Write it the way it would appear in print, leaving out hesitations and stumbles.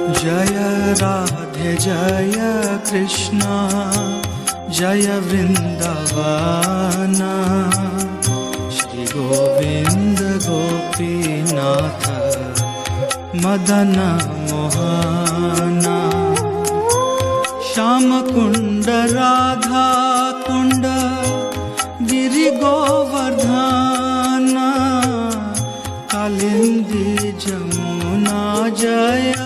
Jai Radhe Jai Krishna Jai Vrindavan Shri Govind Gopinath Madan Mohana Shyam Kund Radha Kund Giri Govardhan Kalindi Jamuna Jai